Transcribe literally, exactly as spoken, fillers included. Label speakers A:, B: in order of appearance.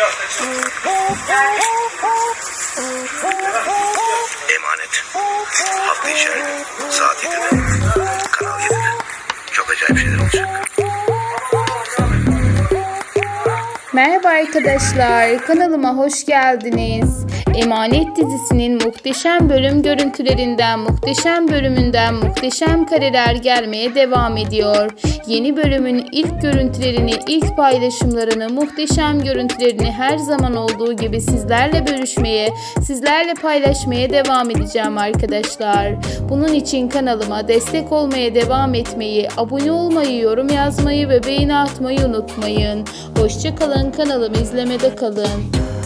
A: Emanet. Hafta içi her gün saat yedide. Kanal yedide. Çok acayip şeyler olacak.
B: Merhaba arkadaşlar, kanalıma hoş geldiniz. Emanet dizisinin muhteşem bölüm görüntülerinden, muhteşem bölümünden muhteşem kareler gelmeye devam ediyor. Yeni bölümün ilk görüntülerini, ilk paylaşımlarını, muhteşem görüntülerini her zaman olduğu gibi sizlerle bölüşmeye, sizlerle paylaşmaya devam edeceğim arkadaşlar. Bunun için kanalıma destek olmaya devam etmeyi, abone olmayı, yorum yazmayı ve beğeni atmayı unutmayın. Hoşça kalın, kanalımı izlemede kalın.